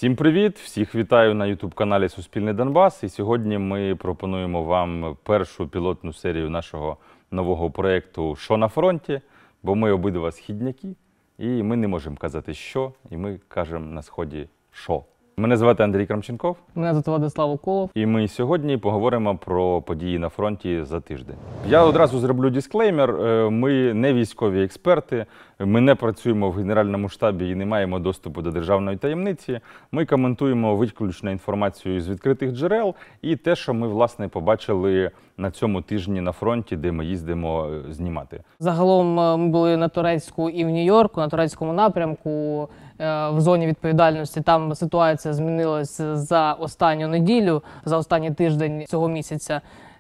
Всім привіт! Всіх вітаю на YouTube-каналі Суспільний Донбас. І сьогодні ми пропонуємо вам першу пілотну серію нашого нового проєкту «Що на фронті?», бо ми обидва східняки, і ми не можемо казати «що», і ми кажемо на Сході «що». Мене звати Андрій Крамченков. Мене звати Владислав Уколов. І ми сьогодні поговоримо про події на фронті за тиждень. Я одразу зроблю дисклеймер. Ми не військові експерти, ми не працюємо в Генеральному штабі і не маємо доступу до державної таємниці. Ми коментуємо виключно інформацію з відкритих джерел і те, що ми, власне, побачили на цьому тижні на фронті, де ми їздимо знімати. Загалом ми були на Торецьку і в Нью-Йорку, на Торецькому напрямку, в зоні відповідальності. Там ситуація змінилася за останню неділю, за останній тиждень цього місяця,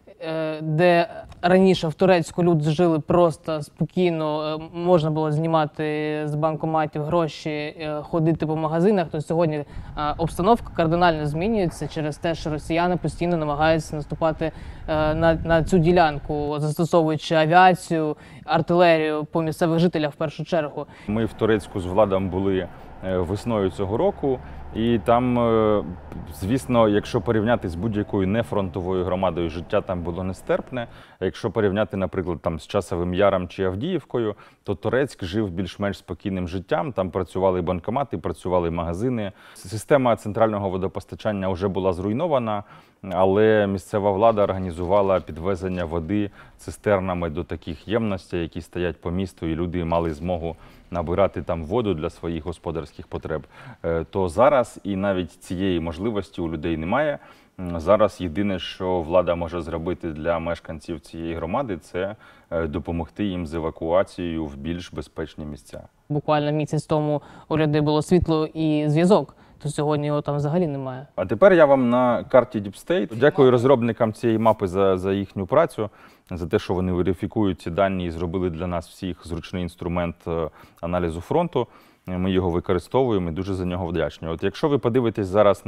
де раніше в Торецьку люди жили просто спокійно, можна було знімати з банкоматів гроші, ходити по магазинах, то сьогодні обстановка кардинально змінюється через те, що росіяни постійно намагаються наступати на цю ділянку, застосовуючи авіацію, артилерію по місцевих жителях в першу чергу. Ми в Торецьку з Владом були весною цього року, і там, звісно, якщо порівняти з будь-якою нефронтовою громадою, життя там було нестерпне. А якщо порівняти, наприклад, там з Часовим Яром чи Авдіївкою, то Торецьк жив більш-менш спокійним життям. Там працювали банкомати, працювали магазини. Система центрального водопостачання вже була зруйнована, але місцева влада організувала підвезення води цистернами до таких ємностей, які стоять по місту, і люди мали змогу набирати там воду для своїх господарських потреб. То зараз і навіть цієї можливості у людей немає. Зараз єдине, що влада може зробити для мешканців цієї громади, це допомогти їм з евакуацією в більш безпечні місця. Буквально місяць тому у людей було світло і зв'язок, то сьогодні його там взагалі немає. А тепер я вам на карті Deep State. Дякую розробникам цієї мапи за їхню працю, за те, що вони верифікують ці дані і зробили для нас всіх зручний інструмент аналізу фронту. Ми його використовуємо і дуже за нього вдячні. От якщо ви подивитесь зараз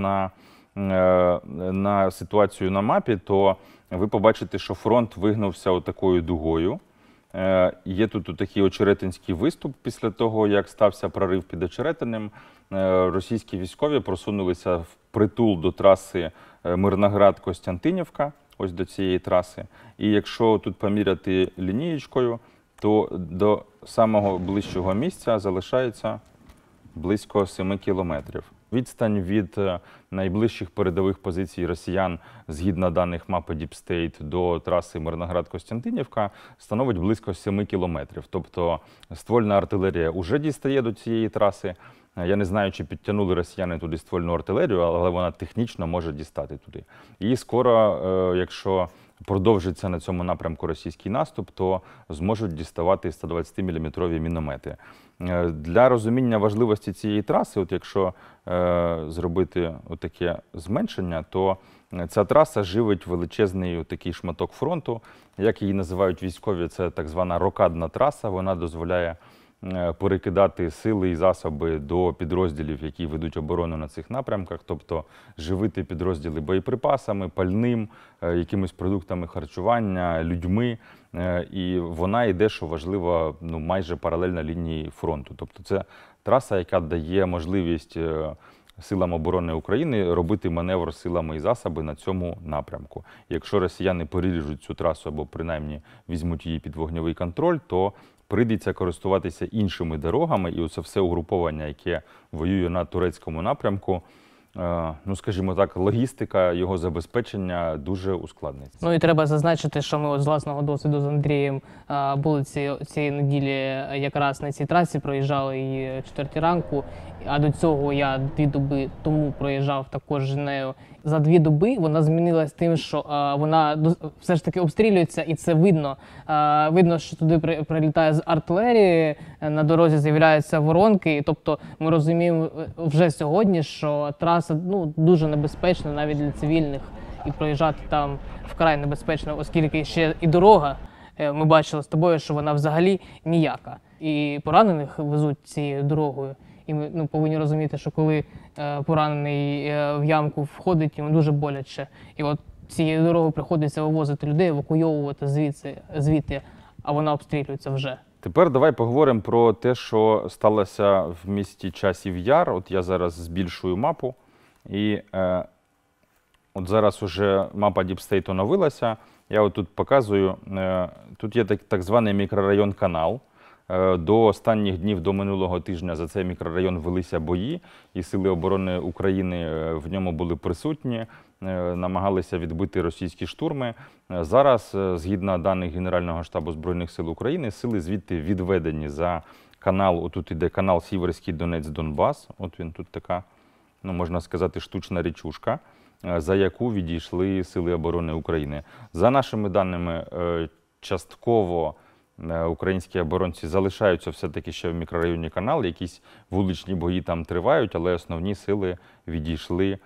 на ситуацію на мапі, то ви побачите, що фронт вигнувся отакою дугою. Є тут такий очеретинський виступ після того, як стався прорив під Очеретинем. Російські військові просунулися впритул до траси Мирноград-Костянтинівка, ось до цієї траси. І якщо тут поміряти лінієчкою, то до самого ближчого місця залишається близько 7 кілометрів. Відстань від найближчих передових позицій росіян, згідно даних мапи Deep State, до траси Мирноград-Костянтинівка становить близько 7 кілометрів. Тобто ствольна артилерія вже дістає до цієї траси. Я не знаю, чи підтягнули росіяни туди ствольну артилерію, але вона технічно може дістати туди. І скоро, якщо продовжиться на цьому напрямку російський наступ, то зможуть діставати 120-мм міномети. Для розуміння важливості цієї траси, от якщо зробити таке зменшення, то ця траса живить величезний такий шматок фронту. Як її називають військові, це так звана рокадна траса. Вона дозволяє перекидати сили і засоби до підрозділів, які ведуть оборону на цих напрямках, тобто живити підрозділи боєприпасами, пальним, якимись продуктами харчування, людьми. І вона йде, що важливо, майже паралельно лінії фронту. Тобто це траса, яка дає можливість силам оборони України робити маневр силами і засоби на цьому напрямку. Якщо росіяни переріжуть цю трасу або принаймні візьмуть її під вогневий контроль, то прийдеться користуватися іншими дорогами, і оце все угруповання, яке воює на турецькому напрямку, скажімо так, логістика його забезпечення дуже ускладниться. І треба зазначити, що ми з власного досвіду з Андрієм були цієї неділі якраз на цій трасі, проїжджали її 4 ранку, а до цього я 2 доби тому проїжджав також нею. За 2 доби вона змінилась тим, що вона все ж таки обстрілюється, і це видно. Видно, що туди прилітає з артилерії, на дорозі з'являються воронки. Тобто ми розуміємо вже сьогодні, що траса дуже небезпечна навіть для цивільних. І проїжджати там вкрай небезпечно, оскільки ще і дорога, ми бачили з тобою, що вона взагалі ніяка. І поранених везуть цією дорогою. І ми повинні розуміти, що коли поранений в ямку входить, йому дуже боляче. І от цією дорогою приходиться вивозити людей, евакуйовувати звідти, а вона обстрілюється вже. Тепер давай поговоримо про те, що сталося в місті Часів Яр. От я зараз збільшую мапу. І от зараз уже мапа Deep State оновилася. Я от тут показую, тут є так званий мікрорайон Канал. До останніх днів, до минулого тижня за цей мікрорайон велися бої, і Сили оборони України в ньому були присутні, намагалися відбити російські штурми. Зараз, згідно даних Генерального штабу Збройних сил України, сили звідти відведені за канал, отут іде канал Сіверський Донець-Донбас, от він тут така, ну, можна сказати, штучна річушка, за яку відійшли Сили оборони України. За нашими даними, частково українські оборонці залишаються все-таки ще в мікрорайоні Канал, якісь вуличні бої там тривають, але основні сили відійшли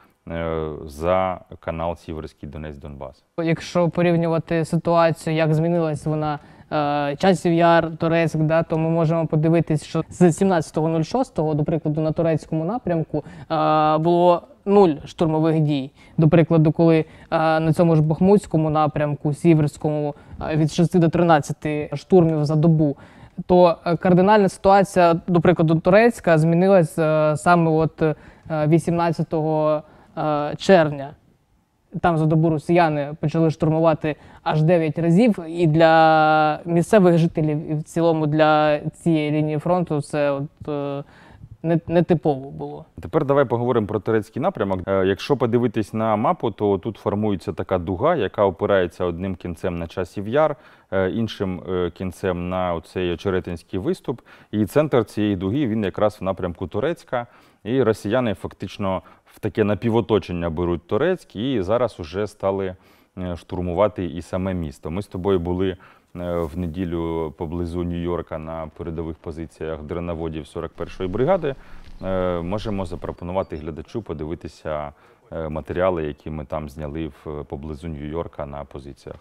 за канал Сіверський Донець-Донбас. Якщо порівнювати ситуацію, як змінилась вона, Часів Яр, Торецьк, да, то ми можемо подивитись, що з 17.06, до прикладу, на турецькому напрямку було 0 штурмових дій. До прикладу, коли на цьому ж Бахмутському напрямку, Сіверському, від 6 до 13 штурмів за добу, то кардинальна ситуація, до прикладу, Турецька змінилась саме от 18 червня. Там за добу росіяни почали штурмувати аж 9 разів, і для місцевих жителів, і в цілому для цієї лінії фронту це от, нетипово було. Тепер давай поговоримо про турецький напрямок. Якщо подивитись на мапу, то тут формується така дуга, яка опирається одним кінцем на Часів Яр, іншим кінцем на оцей Очеретинський виступ. І центр цієї дуги, він якраз в напрямку Турецька. І росіяни фактично в таке напівоточення беруть Турецьк і зараз вже стали штурмувати і саме місто. Ми з тобою були в неділю поблизу Нью-Йорка на передових позиціях дроноводів 41-ї бригади. Можемо запропонувати глядачу подивитися матеріали, які ми там зняли поблизу Нью-Йорка на позиціях.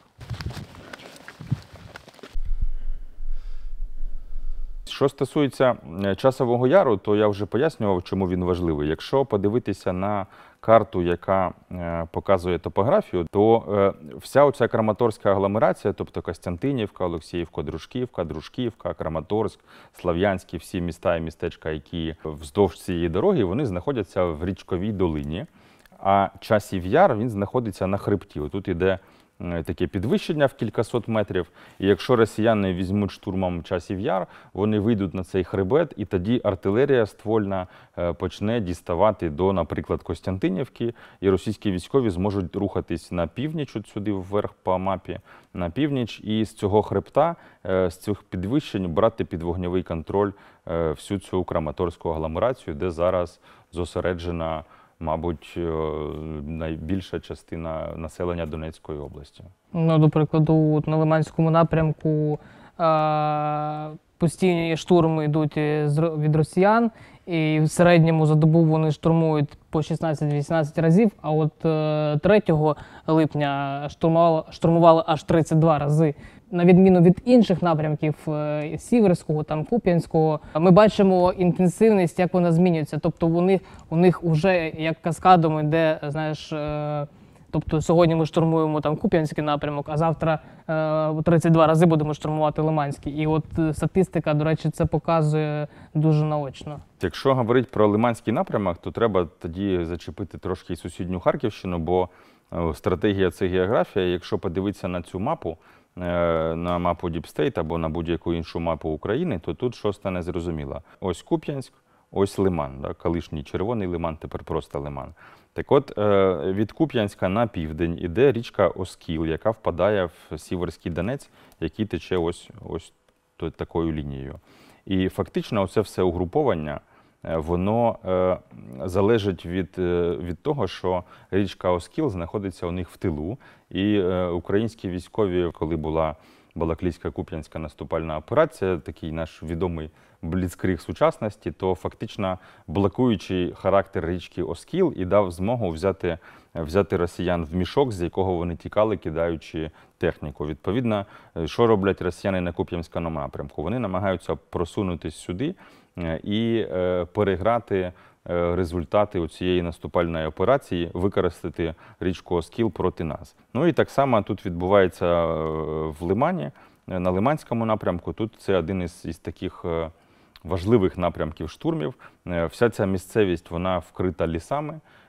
Що стосується Часового Яру, то я вже пояснював, чому він важливий. Якщо подивитися на карту, яка показує топографію, то вся оця Краматорська агломерація, тобто Костянтинівка, Олексіївка, Дружківка, Краматорськ, Слов'янський, всі міста і містечка, які вздовж цієї дороги, вони знаходяться в річковій долині. А Часів Яр, він знаходиться на хребті. Тут іде таке підвищення в кількасот метрів, і якщо росіяни візьмуть штурмом Часів Яр, вони вийдуть на цей хребет, і тоді артилерія ствольна почне діставати до, наприклад, Костянтинівки, і російські військові зможуть рухатись на північ, от сюди вверх по мапі, на північ, і з цього хребта, з цих підвищень брати під вогневий контроль всю цю Краматорську агломерацію, де зараз зосереджена, мабуть, найбільша частина населення Донецької області. Ну, до прикладу, на Лиманському напрямку постійні штурми йдуть від росіян, і в середньому за добу вони штурмують по 16-18 разів, а от 3 липня штурмували аж 32 рази. На відміну від інших напрямків Сіверського, там Куп'янського, ми бачимо інтенсивність, як вона змінюється. Тобто у них вже як каскадом йде, знаєш, тобто сьогодні ми штурмуємо там Куп'янський напрямок, а завтра 32 рази будемо штурмувати Лиманський. І от статистика, до речі, це показує дуже наочно. Якщо говорити про Лиманський напрямок, то треба тоді зачепити трошки і сусідню Харківщину, бо стратегія – це географія. Якщо подивитися на цю мапу, на мапу Deep State або на будь-яку іншу мапу України, то тут що стане зрозуміло. Ось Куп'янськ, ось Лиман, да? Колишній Червоний Лиман, тепер просто Лиман. Так от, від Куп'янська на південь іде річка Оскіл, яка впадає в Сіверський Донець, який тече ось такою лінією. І фактично оце все угруповання, воно залежить від того, що річка Оскіл знаходиться у них в тилу. І українські військові, коли була Балаклійська-Куп'янська наступальна операція, такий наш відомий бліцкриг сучасності, то фактично блокуючий характер річки Оскіл і дав змогу взяти росіян в мішок, з якого вони тікали, кидаючи техніку. Відповідно, що роблять росіяни на Куп'янському напрямку? Вони намагаються просунутися сюди і переграти результати цієї наступальної операції, використати річку Оскіл проти нас. Ну і так само тут відбувається в Лимані, на Лиманському напрямку. Тут це один із таких важливих напрямків штурмів. Вся ця місцевість, вона вкрита лісами,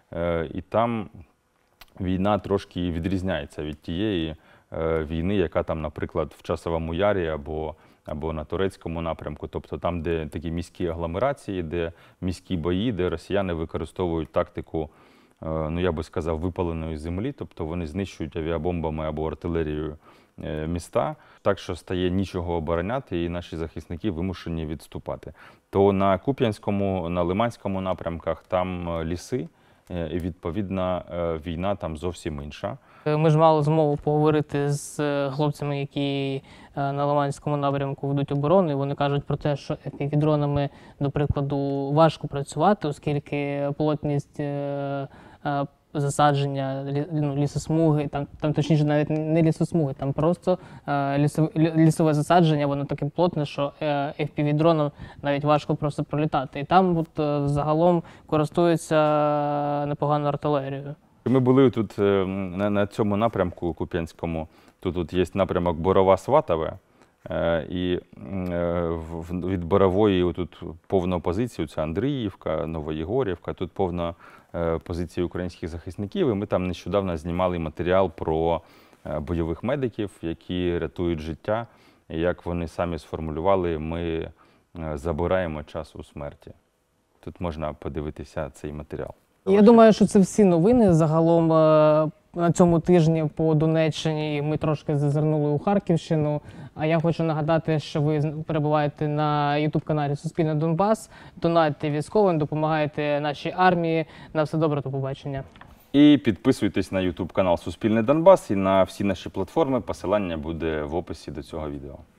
І там війна трошки відрізняється від тієї війни, яка там, наприклад, в Часовому Ярі або на турецькому напрямку, тобто там, де такі міські агломерації, де міські бої, де росіяни використовують тактику, ну я би сказав, випаленої землі, тобто вони знищують авіабомбами або артилерією міста, так що стає нічого обороняти, і наші захисники вимушені відступати. То на Куп'янському, на Лиманському напрямках там ліси, і відповідно війна там зовсім інша. Ми ж мали змогу поговорити з хлопцями, які на Лиманському напрямку ведуть оборону, і вони кажуть про те, що FPV-дронами, до прикладу, важко працювати, оскільки плотність засадження лісосмуги, там точніше навіть не лісосмуги, там просто лісове засадження, воно таке плотне, що FPV-дроном навіть важко просто пролітати. І там от, загалом користуються непоганою артилерією. Ми були тут на цьому напрямку Куп'янському, тут є напрямок Борова-Сватове, і від Борової тут повно позицій, це Андріївка, Новоєгорівка, тут повно позиції українських захисників, і ми там нещодавно знімали матеріал про бойових медиків, які рятують життя, і як вони самі сформулювали, ми забираємо час у смерті. Тут можна подивитися цей матеріал. Я думаю, що це всі новини загалом на цьому тижні по Донеччині. Ми трошки зазирнули у Харківщину. А я хочу нагадати, що ви перебуваєте на YouTube-каналі Суспільне Донбас. Донатьте військовим, допомагайте нашій армії. На все добре, до побачення. І підписуйтесь на YouTube канал Суспільне Донбас і на всі наші платформи. Посилання буде в описі до цього відео.